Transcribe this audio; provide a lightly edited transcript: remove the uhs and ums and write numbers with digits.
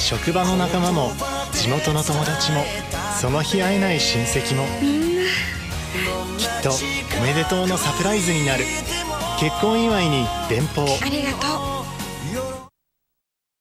職場の仲間も地元の友達もその日会えない親戚もみんなきっとおめでとうのサプライズになる。結婚祝いに電報、 ありがとう。